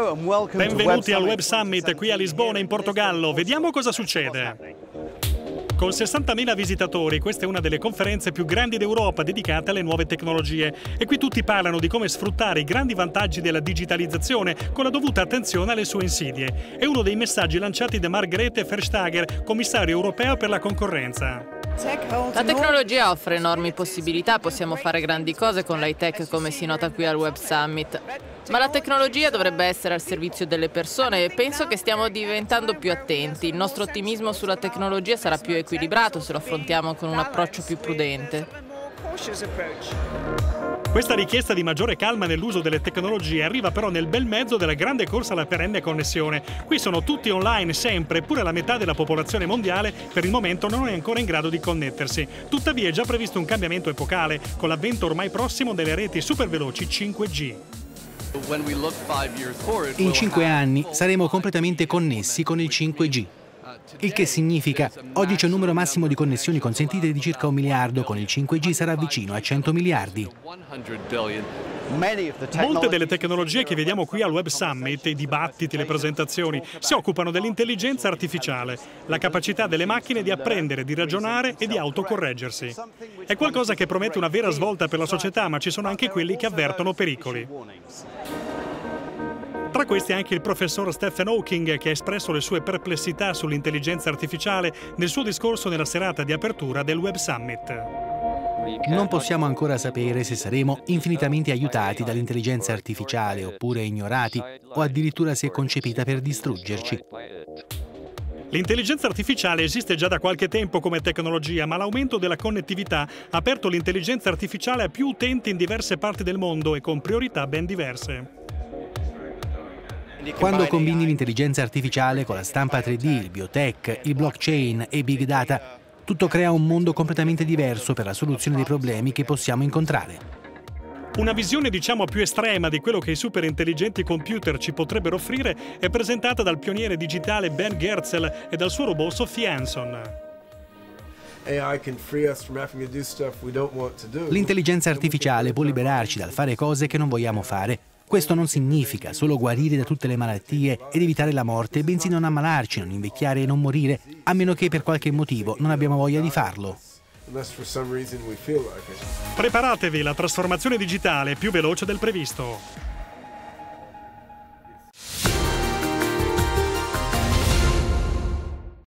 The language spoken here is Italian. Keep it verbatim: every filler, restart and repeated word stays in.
Benvenuti al Web Summit qui a Lisbona, in Portogallo. Vediamo cosa succede. Con sessantamila visitatori, questa è una delle conferenze più grandi d'Europa dedicate alle nuove tecnologie. E qui tutti parlano di come sfruttare i grandi vantaggi della digitalizzazione con la dovuta attenzione alle sue insidie. È uno dei messaggi lanciati da Margrethe Vestager, commissario europeo per la concorrenza. La tecnologia offre enormi possibilità, possiamo fare grandi cose con l'high-tech come si nota qui al Web Summit. Ma la tecnologia dovrebbe essere al servizio delle persone e penso che stiamo diventando più attenti. Il nostro ottimismo sulla tecnologia sarà più equilibrato se lo affrontiamo con un approccio più prudente. Questa richiesta di maggiore calma nell'uso delle tecnologie arriva però nel bel mezzo della grande corsa alla perenne connessione. Qui sono tutti online sempre, eppure la metà della popolazione mondiale per il momento non è ancora in grado di connettersi. Tuttavia è già previsto un cambiamento epocale, con l'avvento ormai prossimo delle reti superveloci cinque G. In cinque anni saremo completamente connessi con il cinque G. Il che significa, oggi c'è un numero massimo di connessioni consentite di circa un miliardo, con il cinque G sarà vicino a cento miliardi. Molte delle tecnologie che vediamo qui al Web Summit, i dibattiti, le presentazioni, si occupano dell'intelligenza artificiale, la capacità delle macchine di apprendere, di ragionare e di autocorreggersi. È qualcosa che promette una vera svolta per la società, ma ci sono anche quelli che avvertono pericoli. Tra questi anche il professor Stephen Hawking, che ha espresso le sue perplessità sull'intelligenza artificiale nel suo discorso nella serata di apertura del Web Summit. Non possiamo ancora sapere se saremo infinitamente aiutati dall'intelligenza artificiale oppure ignorati o addirittura se è concepita per distruggerci. L'intelligenza artificiale esiste già da qualche tempo come tecnologia, ma l'aumento della connettività ha aperto l'intelligenza artificiale a più utenti in diverse parti del mondo e con priorità ben diverse. Quando combini l'intelligenza artificiale con la stampa tre D, il biotech, il blockchain e i big data, tutto crea un mondo completamente diverso per la soluzione dei problemi che possiamo incontrare. Una visione diciamo più estrema di quello che i super intelligenti computer ci potrebbero offrire è presentata dal pioniere digitale Ben Goertzel e dal suo robot Sophie Anson. L'intelligenza artificiale può liberarci dal fare cose che non vogliamo fare. Questo non significa solo guarire da tutte le malattie ed evitare la morte, bensì non ammalarci, non invecchiare e non morire, a meno che per qualche motivo non abbiamo voglia di farlo. Preparatevi, la trasformazione digitale è più veloce del previsto.